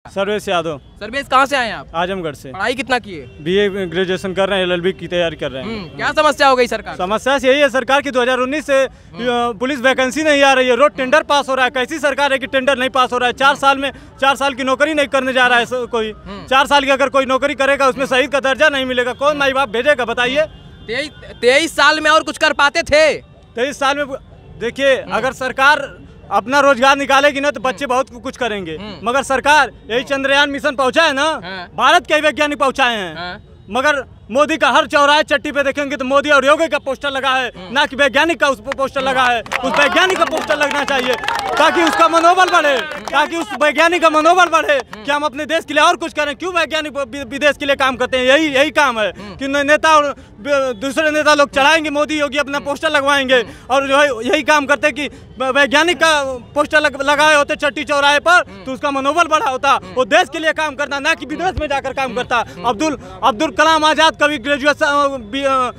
सर्वेश यादव। सर्वेश कहाँ से आए हैं आप? आजमगढ़ से। पढ़ाई कितना किए? बीए ग्रेजुएशन कर रहे हैं, LLB की तैयारी कर रहे हैं। क्या समस्या हो गई सरकार? समस्या यही है सरकार की 2019 से पुलिस वैकेंसी नहीं आ रही है, रोज टेंडर पास हो रहा है। कैसी सरकार है कि टेंडर नहीं पास हो रहा है? 4 साल की नौकरी नहीं करने जा रहा है कोई। 4 साल की अगर कोई नौकरी करेगा उसमें शहीद का दर्जा नहीं मिलेगा, कौन माई बाप भेजेगा बताइए? 23 साल में और कुछ कर पाते थे? 23 साल में देखिए, अगर सरकार अपना रोजगार निकालेगी ना तो बच्चे बहुत कुछ करेंगे, मगर सरकार यही चंद्रयान मिशन पहुंचा है ना, भारत के वैज्ञानिक पहुंचाए हैं, मगर मोदी का हर चौराहे चट्टी पे देखेंगे तो मोदी और योगी का पोस्टर लगा है, ना कि वैज्ञानिक का उस पोस्टर लगा है। उस वैज्ञानिक का पोस्टर लगना चाहिए ताकि उसका मनोबल बढ़े, ताकि उस वैज्ञानिक का मनोबल बढ़े कि हम अपने देश के लिए और कुछ करें। क्यों वैज्ञानिक विदेश के लिए काम करते हैं? यही काम है कि नेता और दूसरे नेता लोग चढ़ाएंगे, मोदी योगी अपना पोस्टर लगवाएंगे और जो है यही काम करते हैं कि वैज्ञानिक का पोस्टर लगाए होते चट्टी चौराहे पर तो उसका मनोबल बढ़ा होता। वो देश के लिए काम करता, ना कि विदेश में जाकर काम करता। अब्दुल कलाम आजाद कभी ग्रेजुएशन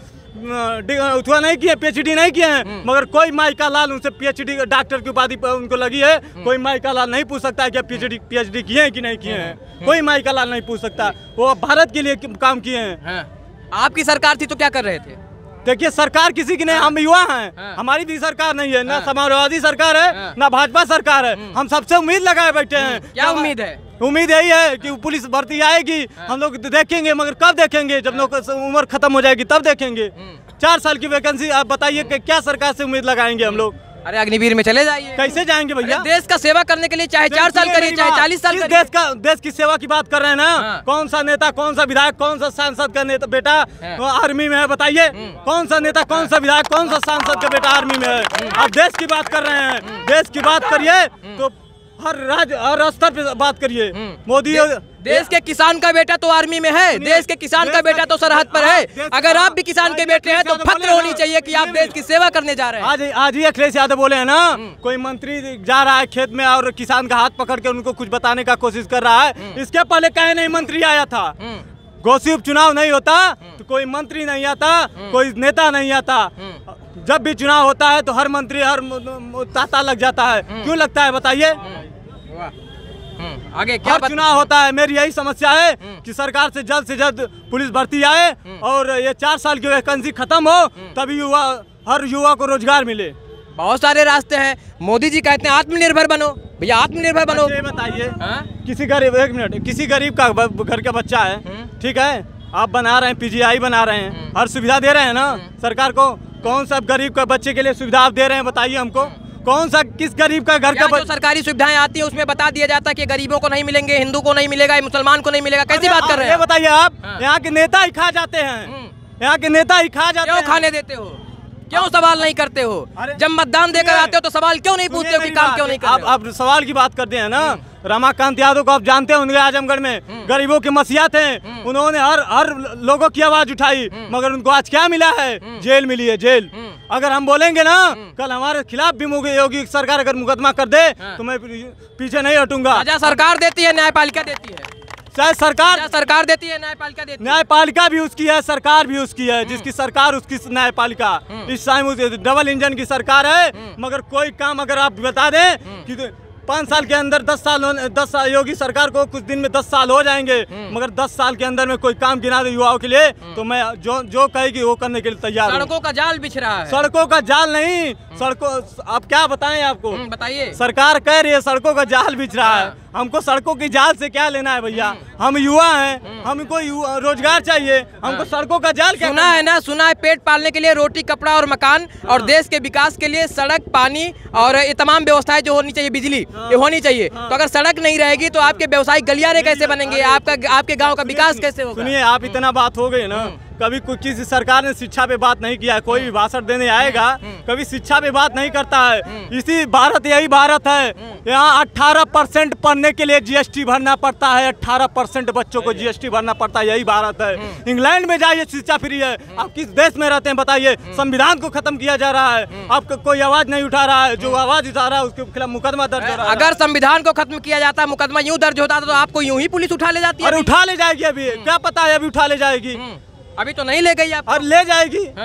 उतना नहीं किए, PhD नहीं किए हैं, मगर कोई माई का लाल उनसे PhD डॉक्टर की उपाधि उनको लगी है। कोई माई का लाल नहीं पूछ सकता है कि PhD किए हैं कि नहीं किए हैं। कोई माई का लाल नहीं पूछ सकता, वो भारत के लिए काम किए हैं। आपकी सरकार थी तो क्या कर रहे थे? देखिए, सरकार किसी की नहीं, हम युवा हैं, हमारी भी सरकार नहीं है, ना समाजवादी सरकार है ना भाजपा सरकार है। हम सबसे उम्मीद लगाए बैठे हैं। क्या उम्मीद है? उम्मीद यही है कि पुलिस भर्ती आएगी, हम लोग देखेंगे, मगर कब देखेंगे? जब उम्र खत्म हो जाएगी तब देखेंगे। 4 साल की वैकेंसी, आप बताइए कि क्या सरकार से उम्मीद लगाएंगे हम लोग? अरे अग्निवीर में चले जाइए। कैसे जाएंगे भैया? देश का सेवा करने के लिए चाहे 4 साल करिए चाहे 40 साल करिए। देश की सेवा की बात कर रहे हैं ना। कौन सा नेता, कौन सा विधायक, कौन सा सांसद का नेता बेटा आर्मी में है? बताइए कौन सा नेता, कौन सा विधायक, कौन सा सांसद का बेटा आर्मी में है? आप देश की बात कर रहे हैं, देश की बात करिए तो हर राज्य हर स्तर पे बात करिए। मोदी देश के किसान का बेटा तो आर्मी में है, देश के किसान का बेटा तो सरहद पर है। अगर आप भी किसान के बेटे हैं तो फक्र होनी चाहिए कि आप देश की सेवा करने जा रहे हैं। आज ही अखिलेश यादव बोले हैं ना, कोई मंत्री जा रहा है खेत में और किसान का हाथ पकड़ के उनको कुछ बताने का कोशिश कर रहा है। इसके पहले कहीं नहीं मंत्री आया था। घोषित उपचुनाव नहीं होता तो कोई मंत्री नहीं आता, कोई नेता नहीं आता। जब भी चुनाव होता है तो हर मंत्री हर तांता लग जाता है। क्यों लगता है बताइए? आगे क्या चुनाव होता है। मेरी यही समस्या है कि सरकार से जल्द पुलिस भर्ती आए और ये 4 साल की वैकेंसी खत्म हो, तभी हर युवा को रोजगार मिले। बहुत सारे रास्ते हैं। मोदी जी कहते हैं आत्मनिर्भर बनो। भैया आत्मनिर्भर बनो। ये बताइए, किसी गरीब, एक मिनट, किसी गरीब का घर का बच्चा है, ठीक है, आप बना रहे हैं, PGI बना रहे हैं, हर सुविधा दे रहे हैं ना सरकार को। कौन सा गरीब का बच्चे के लिए सुविधा आप दे रहे हैं बताइए हमको? कौन सा किस गरीब का घर का जो सरकारी सुविधाएं आती है उसमें बता दिया जाता है कि गरीबों को नहीं मिलेंगे, हिंदू को नहीं मिलेगा, मुसलमान को नहीं मिलेगा। कैसी बात कर रहे हैं? ये बताइए आप, यहाँ के नेता ही खा जाते हैं, यहाँ के नेता ही खा जाते हैं। क्यों खाने देते हो? क्यों सवाल नहीं करते हो? जब मतदान देकर आते हो तो सवाल क्यों नहीं पूछते हो कि काम क्यों नहीं कर रहे हो? आप सवाल की बात करते हैं ना। रमाकांत यादव को आप जानते होंगे, आजमगढ़ में गरीबों के मसीहा थे। उन्होंने हर लोगों की आवाज उठाई, मगर उनको आज क्या मिला है? जेल मिली है, जेल। अगर हम बोलेंगे ना कल हमारे खिलाफ भी योगी सरकार अगर मुकदमा कर दे तो मैं पीछे नहीं हटूंगा। सजा सरकार देती है, न्यायपालिका देती है। चाहे सरकार देती है, न्यायपालिका देती है। न्यायपालिका भी उसकी है, सरकार भी उसकी है। जिसकी सरकार उसकी न्यायपालिका। इस टाइम डबल इंजन की सरकार है, मगर कोई काम अगर आप बता दें कि 5 साल के अंदर 10 साल योगी सरकार को कुछ दिन में 10 साल हो जाएंगे, मगर 10 साल के अंदर में कोई काम गिना दे युवाओं के लिए तो मैं जो कहेगी वो करने के लिए तैयार हूं। सड़कों का जाल बिछ रहा है। सड़कों का जाल नहीं, सड़कों आप क्या बताएं आपको? बताइए। सरकार कह रही है सड़कों का जाल बिछ रहा है। हमको सड़कों की जाल से क्या लेना है भैया? हम युवा हैं, हमको रोजगार चाहिए, हमको सड़कों का जाल क्या? सुना है पेट पालने के लिए रोटी, कपड़ा और मकान, और देश के विकास के लिए सड़क, पानी और ये तमाम व्यवस्थाएं जो होनी चाहिए, बिजली ये होनी चाहिए। तो अगर सड़क नहीं रहेगी तो आपके व्यवसायिक गलियारे कैसे बनेंगे? आपके गाँव का विकास कैसे होगा? सुनिए, आप इतना बात हो गई ना, कभी किसी सरकार ने शिक्षा पे बात नहीं किया है। कोई भी भाषण देने आएगा कभी शिक्षा पे बात नहीं करता है। इसी भारत, यही भारत है। यहाँ 18% पढ़ने के लिए GST भरना पड़ता है। 18% बच्चों को GST भरना पड़ता है। यही भारत है। इंग्लैंड में जाइए, शिक्षा फ्री है। आप किस देश में रहते हैं बताइए? संविधान को खत्म किया जा रहा है, आपको कोई आवाज नहीं उठा रहा है। जो आवाज उठा रहा है उसके खिलाफ मुकदमा दर्ज हो रहा है। अगर संविधान को खत्म किया जाता, मुकदमा यूं दर्ज होता तो आपको यूं ही पुलिस उठा ले जाती है। अरे उठा ले जाएगी, अभी क्या पता है, अभी उठा ले जाएगी। अभी तो नहीं ले गई आप। और ले जाएगी।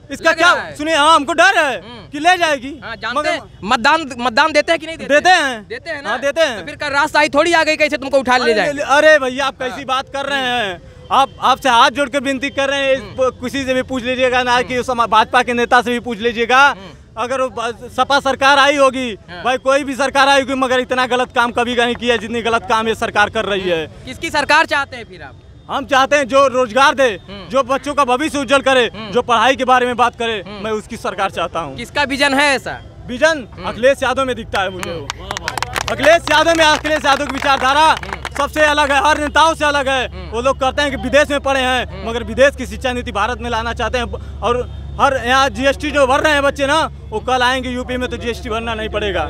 इसका लग क्या रहा है। सुनिए, हाँ हमको डर है कि ले जाएगी। हाँ, जानते हैं मतदान देते हैं कि नहीं देते? देते हैं। देते हैं ना? हाँ देते हैं। तो फिर कल राजशाही थोड़ी आ गई, कैसे तुमको उठा ले जाए? अरे भैया आप कैसी बात कर रहे हैं, आप आपसे हाथ जोड़कर विनती कर रहे हैं, किसी से भी पूछ लीजिएगा ना, कि भाजपा के नेता से भी पूछ लीजिएगा, अगर सपा सरकार आई होगी, भाई कोई भी सरकार आई होगी, मगर इतना गलत काम कभी नहीं किया जितनी गलत काम ये सरकार कर रही है। किसकी सरकार चाहते हैं फिर आप? हम चाहते हैं जो रोजगार दे, जो बच्चों का भविष्य उज्जवल करे, जो पढ़ाई के बारे में बात करे, मैं उसकी सरकार चाहता हूँ। किसका विजन है ऐसा? विजन अखिलेश यादव में दिखता है मुझे। अखिलेश यादव की विचारधारा सबसे अलग है, हर नेताओं से अलग है। वो लोग कहते हैं कि विदेश में पढ़े हैं, मगर विदेश की शिक्षा नीति भारत में लाना चाहते हैं। और हर यहाँ जीएसटी जो भर रहे हैं बच्चे ना, वो कल आएंगे यूपी में तो जीएसटी भरना नहीं पड़ेगा।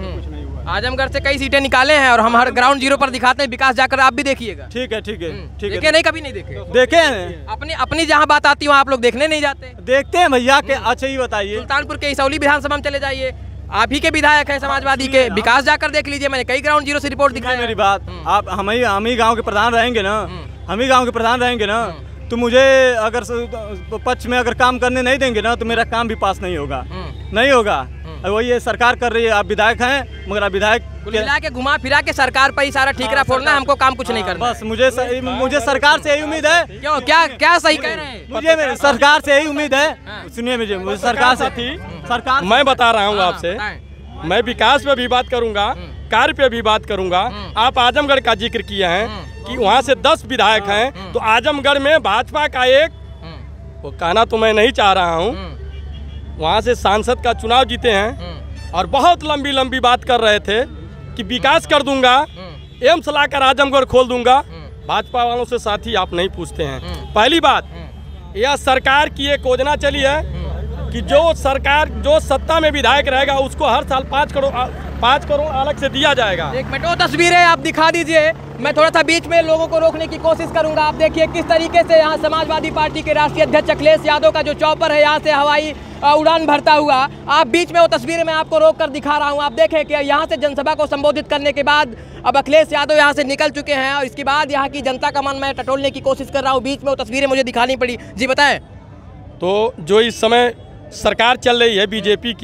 आजमगढ़ से कई सीटें निकाले हैं और हम हर ग्राउंड जीरो पर दिखाते हैं, विकास जाकर आप भी देखिएगा। ठीक है ठीक है ठीक है। देखे नहीं, कभी नहीं देखे? देखे हैं। अपनी जहाँ बात आती है वहाँ आप लोग देखने नहीं जाते? देखते हैं भैया के। अच्छा ये बताइए, सुल्तानपुर के इसौली विधानसभा में चले जाइए, आप ही के विधायक है समाजवादी के, विकास जाकर देख लीजिए। मैंने कई ग्राउंड जीरो से रिपोर्ट दिखाई। मेरी बात, आप हम ही गाँव के प्रधान रहेंगे ना, हम ही गाँव के प्रधान रहेंगे ना, तो मुझे अगर पक्ष में अगर काम करने नहीं देंगे ना, तो मेरा काम भी पास नहीं होगा, नहीं होगा। वही ये सरकार कर रही है, आप विधायक हैं, मगर आप विधायक मिला के घुमा फिरा के सरकार पर ही सारा ठीकरा फोड़ना, हमको काम कुछ नहीं करना। बस मुझे सरकार से यही उम्मीद है। क्यों, क्या सही कह रहे हैं? मुझे सरकार से यही उम्मीद है। सुनिए मुझे सरकार से थी, सरकार मैं बता रहा हूँ आपसे, मैं विकास पे भी बात करूंगा, कार्य पे भी बात करूंगा। आप आजमगढ़ का जिक्र किए हैं कि वहाँ से 10 विधायक हैं, तो आजमगढ़ में भाजपा का एक, वो कहना तो मैं नहीं चाह रहा हूँ, वहाँ से सांसद का चुनाव जीते हैं और बहुत लंबी लंबी बात कर रहे थे कि विकास कर दूंगा, एम्स लाकर आजमगढ़ खोल दूंगा। भाजपा वालों से साथी आप नहीं पूछते हैं। पहली बात, यह सरकार की एक योजना चली है कि जो सरकार जो सत्ता में विधायक रहेगा उसको हर साल 5 करोड़ अलग से दिया जाएगा। एक मिनट, वो तस्वीरें आप दिखा दीजिए, मैं थोड़ा सा बीच में लोगों को रोकने की कोशिश करूंगा। आप देखिए किस तरीके से यहाँ समाजवादी पार्टी के राष्ट्रीय अध्यक्ष अखिलेश यादव का जो चॉपर है यहाँ से हवाई उड़ान भरता हुआ, आप बीच में वो तस्वीरें मैं आपको रोक कर दिखा रहा हूँ। आप देखें कि यहाँ से जनसभा को संबोधित करने के बाद अब अखिलेश यादव यहाँ से निकल चुके हैं और इसके बाद यहाँ की जनता का मन मैं टटोलने की कोशिश कर रहा हूँ। बीच में वो तस्वीरें मुझे दिखानी पड़ी। जी बताएं। तो जो इस समय सरकार चल रही है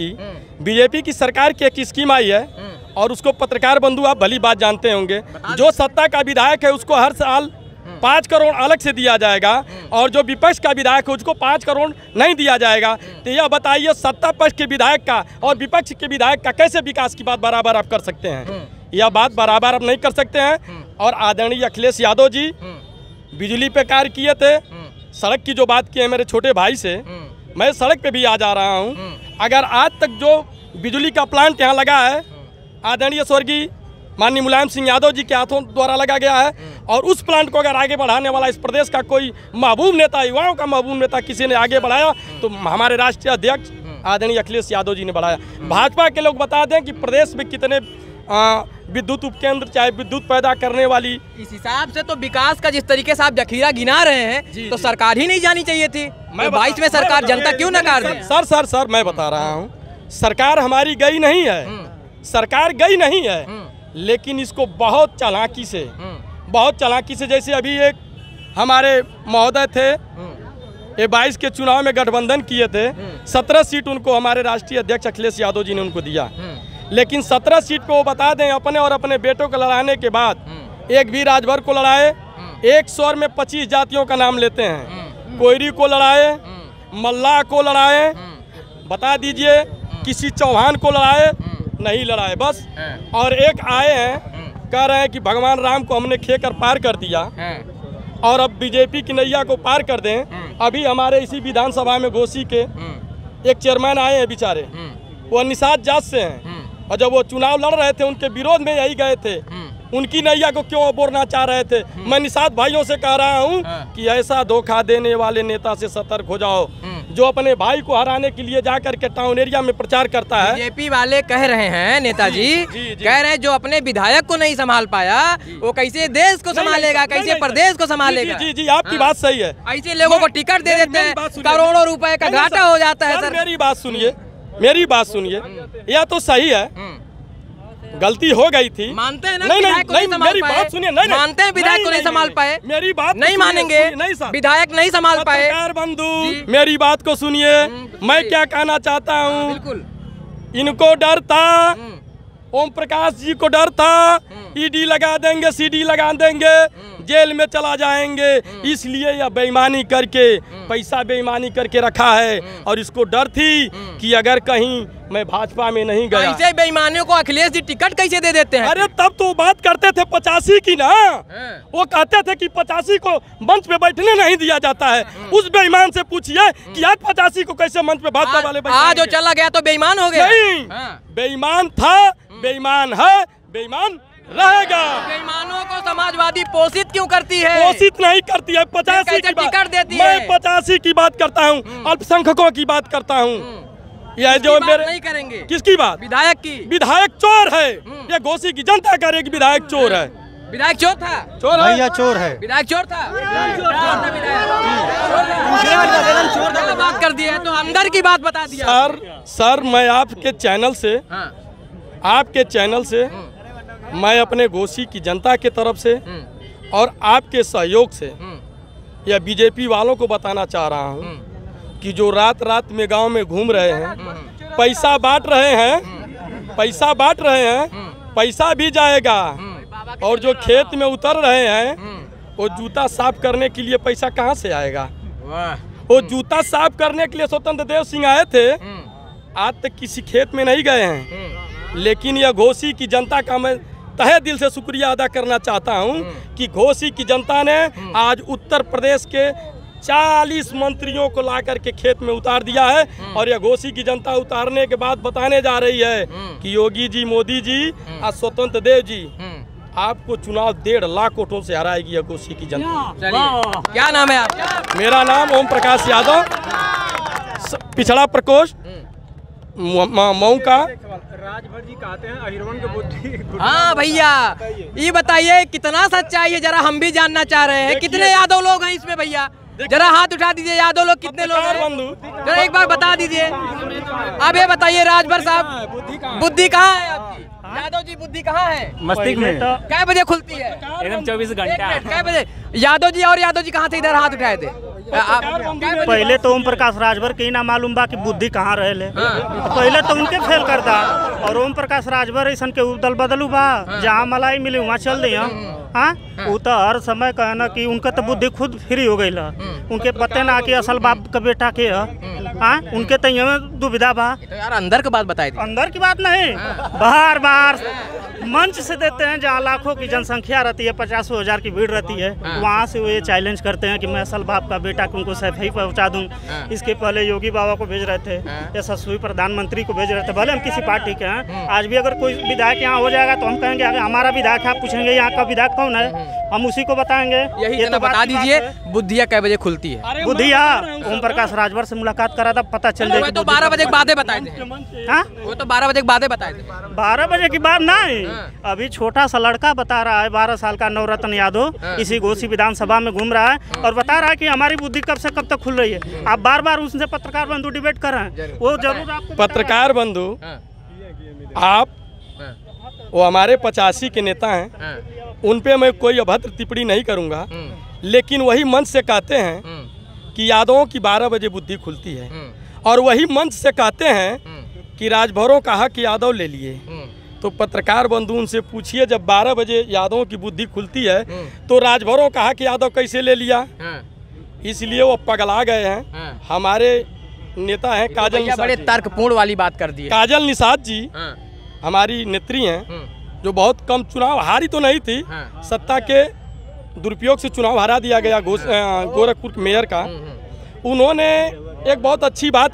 बीजेपी की सरकार की एक स्कीम आई है और उसको पत्रकार बंधु आप भली बात जानते होंगे, जो सत्ता का विधायक है उसको हर साल 5 करोड़ अलग से दिया जाएगा और जो विपक्ष का विधायक है उसको 5 करोड़ नहीं दिया जाएगा। तो यह बताइए, सत्ता पक्ष के विधायक का और विपक्ष के विधायक का कैसे विकास की बात बराबर आप कर सकते हैं? यह बात बराबर आप नहीं कर सकते हैं। और आदरणीय अखिलेश यादव जी बिजली पे कार्य किए थे, सड़क की जो बात की है मेरे छोटे भाई से, मैं सड़क पे भी आ जा रहा हूँ। अगर आज तक जो बिजली का प्लांट यहाँ लगा है आदरणीय स्वर्गीय माननीय मुलायम सिंह यादव जी के हाथों द्वारा लगा गया है, और उस प्लांट को अगर आगे बढ़ाने वाला इस प्रदेश का कोई महबूब नेता, युवाओं का महबूब नेता किसी ने आगे बढ़ाया तो हमारे राष्ट्रीय अध्यक्ष आदरणीय अखिलेश यादव जी ने बढ़ाया। भाजपा के लोग बता दें कि प्रदेश में कितने विद्युत उपकेंद्र चाहे विद्युत पैदा करने वाली, इस हिसाब से तो विकास का जिस तरीके से आप जखीरा गिना रहे हैं तो सरकार ही नहीं जानी चाहिए थी। मैं 22 में सरकार जनता क्यों नकार दी? सर मैं बता रहा हूँ, सरकार हमारी गई नहीं है, सरकार गई नहीं है, लेकिन इसको बहुत चालाकी से जैसे अभी एक हमारे महोदय थे ये 22 के चुनाव में गठबंधन किए थे, 17 सीट उनको हमारे राष्ट्रीय अध्यक्ष अखिलेश यादव जी ने उनको दिया, लेकिन 17 सीट पे वो बता दें अपने और अपने बेटों को लड़ाने के बाद एक भी राजभर को लड़ाए, एक स्वर में 25 जातियों का नाम लेते हैं, कोयरी को लड़ाए, मल्लाह को लड़ाए, बता दीजिए किसी चौहान को लड़ाए, नहीं लड़ाए बस। और एक आए हैं कह रहे हैं कि भगवान राम को हमने खेकर पार कर दिया और अब बीजेपी की नैया को पार कर दें। अभी हमारे इसी विधानसभा में घोसी के एक चेयरमैन आए हैं बेचारे, वो निषाद जात से हैं, और जब वो चुनाव लड़ रहे थे उनके विरोध में यही गए थे, उनकी नैया को क्यों बोलना चाह रहे थे। मैं निषाद भाइयों से कह रहा हूं कि ऐसा धोखा देने वाले नेता से सतर्क हो जाओ जो अपने भाई को हराने के लिए जाकर के टाउन एरिया में प्रचार करता है। बीजेपी वाले कह रहे हैं, नेताजी कह रहे हैं जो अपने विधायक को नहीं संभाल पाया वो कैसे देश को संभालेगा, कैसे प्रदेश को संभालेगा। जी आपकी बात सही है। ऐसे लोगों को टिकट दे देते हैं, करोड़ों रुपए का घाटा हो जाता है। सर मेरी बात सुनिए, यह तो सही है, गलती हो गई थी। मानते हैं ना नहीं विधायक को नहीं, संभाल मेरी पाए? बात सुनिए। नहीं मानते हैं विधायक को नहीं संभाल पाए? मेरी बात नहीं मानेंगे, नहीं सर, विधायक नहीं संभाल पाए। पत्रकार बंधु मेरी बात को सुनिए। मैं क्या कहना चाहता हूँ, बिल्कुल इनको डर था, ओम प्रकाश जी को डर था, ईडी लगा देंगे, सीडी लगा देंगे, जेल में चला जाएंगे, इसलिए यह बेईमानी करके पैसा बेईमानी करके रखा है। और इसको डर थी कि अगर कहीं मैं भाजपा में नहीं गया। ऐसे बेईमानियों को अखिलेश जी टिकट कैसे दे देते हैं? अरे तब तो बात करते थे 85 की ना, वो कहते थे कि 85 को मंच पे बैठने नहीं दिया जाता है। उस बेईमान से पूछिए कि आज 85 को कैसे मंच पे भाजपा वाले आज जो चला गया तो बेईमान हो गया। नहीं, बेईमान था, बेईमान है, बेईमान रहेगा। बेईमानों को समाजवादी पोषित क्यों करती है? पोषित नहीं करती है, 85 की बात टिकट देती है। मैं 85 की बात करता हूँ, अल्पसंख्यकों की बात करता हूँ। यह जो मेरे नहीं करेंगे। किसकी बात? विधायक की। विधायक चोर है, ये घोसी की जनता कह रही है कि विधायक चोर है। विधायक चोर था? चोर है, भैया चोर है। विधायक चोर था? बात कर दिया तो अंदर की बात बता दिया। सर मैं आपके चैनल से, आपके चैनल से मैं अपने घोसी की जनता के तरफ से और आपके सहयोग से या बीजेपी वालों को बताना चाह रहा हूँ कि जो रात रात में गांव में घूम रहे हैं, पैसा बांट रहे हैं, पैसा बांट रहे हैं, पैसा भी जाएगा। और जो खेत में उतर रहे हैं, वो जूता साफ करने के लिए पैसा कहाँ से आएगा? वो जूता साफ करने के लिए स्वतंत्र देव सिंह आए थे, आज तक किसी खेत में नहीं गए हैं। लेकिन यह घोसी की जनता का मैं तहे दिल से शुक्रिया अदा करना चाहता हूं कि घोसी की जनता ने आज उत्तर प्रदेश के 40 मंत्रियों को ला करके खेत में उतार दिया है। और यह घोसी की जनता उतारने के बाद बताने जा रही है कि योगी जी, मोदी जी और स्वतंत्र देव जी आपको चुनाव 1.5 लाख वोटों से हराएगी यह घोसी की जनता। क्या नाम है आपका? मेरा नाम ओम प्रकाश यादव, पिछड़ा प्रकोष्ठ मऊ का। राजभर जी कहते हैं अहिरवन की बुद्धि। हाँ भैया, ये बताइए कितना सच्चाई है, जरा हम भी जानना चाह रहे हैं। कितने यादव लोग हैं इसमें भैया? जरा हाथ उठा दीजिए, यादव लोग कितने लोग हैं? जरा एक बार बता दीजिए। अब ये बताइए राजभर साहब, बुद्धि कहाँ है आपकी? यादव जी बुद्धि कहाँ है? मस्तिष्क में। क्या बजे खुलती है? एकदम 24 घंटा। क्या बजे? यादव जी और यादव जी कहाँ थे? इधर हाथ उठाए थे। पहले तो ओम प्रकाश राजभर के ही ना मालूम बा कि बुद्धि कहाँ रहे। पहले तो उनके फेल करता और ओम प्रकाश राजभर ऐसा के उदल बदलू बा, जहाँ मलाई मिली वहाँ चल दी। हाँ, वो तो हर समय कहना कि उनका तो बुद्धि खुद फ्री हो गई। उनके पते ना कि असल बाप का बेटा के हाँ, उनके तो में दुविधा बा। तो यार अंदर की बात बताई थी। अंदर की बात नहीं, बाहर बाहर मंच से देते हैं जहाँ लाखों की जनसंख्या रहती है, 50,000 की भीड़ रहती है, वहाँ से वो ये चैलेंज करते हैं कि मैं असल बाप का बेटा को उनको सफाई पहुँचा दूँ। इसके पहले योगी बाबा को भेज रहे थे, यशस्वी प्रधानमंत्री को भेज रहे थे। भले हम किसी पार्टी के हैं, आज भी अगर कोई विधायक यहाँ हो जाएगा तो हम कहेंगे हमारा विधायक है। आप पूछेंगे यहाँ का विधायक कौन है, हम उसी को बताएंगे। यही तो बता दीजिए, बुद्धिया कै बजे खुलती है? बुद्धिया ओम प्रकाश राजभर से मुलाकात करा था, पता चल जाएगा। तो 12 बजे के बाद बताए थे। हाँ, वो तो 12 बजे के बाद बताए थे। 12 बजे की बात नहीं, अभी छोटा सा लड़का बता रहा है, 12 साल का नवरत्न यादव, इसी घोसी विधानसभा में घूम रहा है और बता रहा है कि हमारी बुद्धि कब से कब तक खुल रही है। आप बार बार उनसे पत्रकार बंधु डिबेट कर रहे हैं, वो जरूर आपको पत्रकार बंधु आप, वो हमारे 85 के नेता हैं, उन पे मैं कोई अभद्र टिप्पणी नहीं करूंगा। लेकिन वही मंच से कहते हैं कि यादवों की 12 बजे बुद्धि खुलती है, और वही मंच से कहते हैं कि राजभरों का हक यादव ले लिए। तो पत्रकार बंधु उनसे पूछिए, जब 12 बजे यादवों की बुद्धि खुलती है तो राजभरों का हक यादव कैसे ले लिया? इसलिए वो पगला गए हैं। हमारे नेता हैं काजल निषाद, बड़े तर्कपूर्ण वाली बात कर दी। काजल निषाद जी हमारी नेत्री हैं, जो बहुत कम चुनाव हारी तो नहीं थी, सत्ता के दुरुपयोग से चुनाव हरा दिया गया गोरखपुर मेयर का। उन्होंने एक बहुत अच्छी बात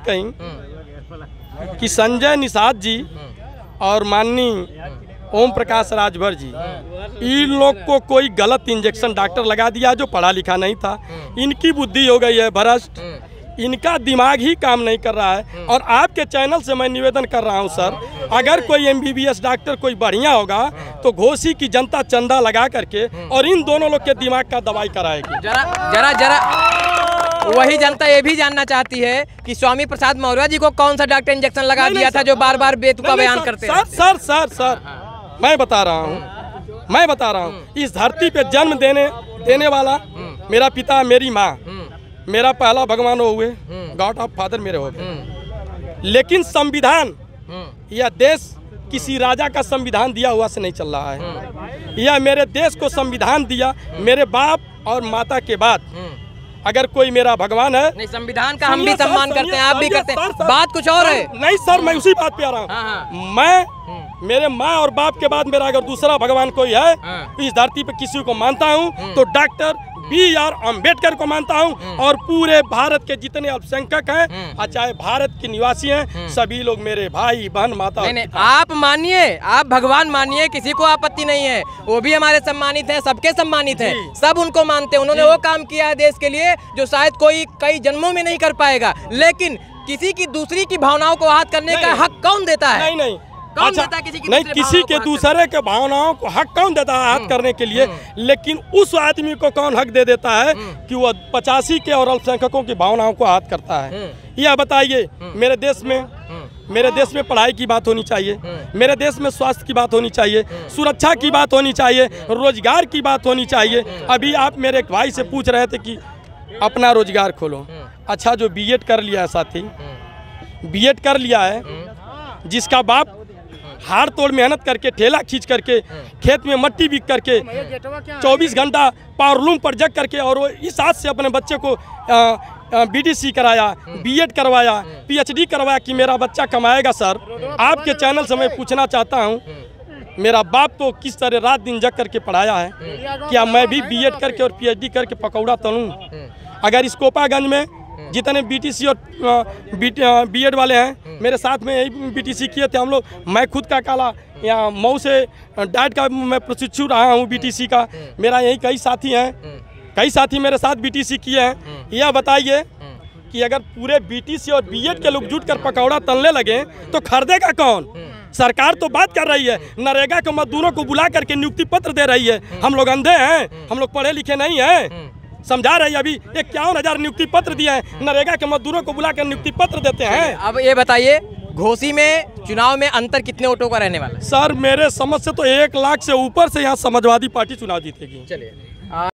कही कि संजय निषाद जी और माननीय ओम प्रकाश राजभर जी, इन लोग को कोई गलत इंजेक्शन डॉक्टर लगा दिया जो पढ़ा लिखा नहीं था। इनकी बुद्धि हो गई है भ्रष्ट, इनका दिमाग ही काम नहीं कर रहा है। और आपके चैनल से मैं निवेदन कर रहा हूं सर, अगर कोई MBBS डॉक्टर कोई बढ़िया होगा तो घोसी की जनता चंदा लगा करके और इन दोनों लोग के दिमाग का दवाई कराएगी। जरा वही जनता ये भी जानना चाहती है कि स्वामी प्रसाद मौर्य जी को कौन सा डॉक्टर इंजेक्शन लगा दिया था जो बार बार बेतुका बयान करते हैं। सर मैं बता रहा हूँ इस धरती पे जन्म देने वाला मेरा पिता, मेरी माँ, मेरा पहला भगवान हो हुए, गॉड ऑफ फादर मेरे हो गए। लेकिन संविधान, यह देश किसी राजा का संविधान दिया हुआ से नहीं चल रहा है। यह मेरे देश को संविधान दिया मेरे बाप और माता के बाद। अगर कोई मेरा भगवान है, नहीं, संविधान का हम भी सम्मान करते हैं, आप भी करते हैं, बात कुछ और है। नहीं सर, मैं उसी बात पे आ रहा हूँ। मैं मेरे माँ और बाप के बाद मेरा अगर दूसरा भगवान कोई है इस धरती पे किसी को मानता हूँ तो डॉक्टर B.R. अम्बेडकर को मानता हूँ। और पूरे भारत के जितने अल्पसंख्यक हैं, चाहे भारत के निवासी हैं, सभी लोग मेरे भाई बहन माता। नहीं, आप मानिए, आप भगवान मानिए, किसी को आपत्ति नहीं है, वो भी हमारे सम्मानित है, सबके सम्मानित है, सब उनको मानते हैं। उन्होंने वो काम किया है देश के लिए जो शायद कोई कई जन्मों में नहीं कर पाएगा। लेकिन किसी की दूसरी की भावनाओं को आहत करने का हक कौन देता है? नहीं अच्छा, किसी के दूसरे के भावनाओं को हक कौन देता है आहत करने के लिए? लेकिन उस आदमी को कौन हक दे देता है कि वो 85 के और अल्पसंख्यकों की भावनाओं को आहत करता है? यह बताइए। मेरे देश में पढ़ाई की बात होनी चाहिए, मेरे देश में स्वास्थ्य की बात होनी चाहिए, सुरक्षा की बात होनी चाहिए, रोजगार की बात होनी चाहिए। अभी आप मेरे एक भाई से पूछ रहे थे कि अपना रोजगार खोलो। अच्छा, जो B.Ed कर लिया है साथी, B.Ed कर लिया है, जिसका बाप हार तोड़ मेहनत करके, ठेला खींच करके, खेत में मट्टी बिक करके, 24 घंटा पावरलूम पर जग करके, और वो इस हाथ से अपने बच्चे को BDC कराया, B.Ed करवाया, PhD करवाया कि मेरा बच्चा कमाएगा। सर, आपके चैनल से मैं पूछना चाहता हूँ, मेरा बाप तो किस तरह रात दिन जग करके पढ़ाया है, क्या मैं भी B.Ed करके और PhD करके पकौड़ा तलूँ? अगर इस कोपागंज में जितने BTC और B.Ed वाले हैं, मेरे साथ में यही BTC किए थे हम लोग। मैं खुद का काला यहाँ मऊ से डाइट का मैं प्रशिक्षु रहा हूँ BTC का। मेरा यही कई साथी हैं, कई साथी मेरे साथ BTC किए हैं। यह बताइए कि अगर पूरे BTC और B.Ed के लोग जुट कर पकौड़ा तलने लगे तो खरीदेगा कौन? सरकार तो बात कर रही है, नरेगा के मजदूरों को बुला करके नियुक्ति पत्र दे रही है। हम लोग अंधे हैं? हम लोग पढ़े लिखे नहीं हैं? समझा रही है। अभी 51,000 नियुक्ति पत्र दिए हैं, नरेगा के मजदूरों को बुलाकर नियुक्ति पत्र देते हैं। अब ये बताइए, घोसी में चुनाव में अंतर कितने वोटों का रहने वाला है? सर, मेरे समझ से तो 1 लाख से ऊपर से यहाँ समाजवादी पार्टी चुनाव जीतेगी। चलिए।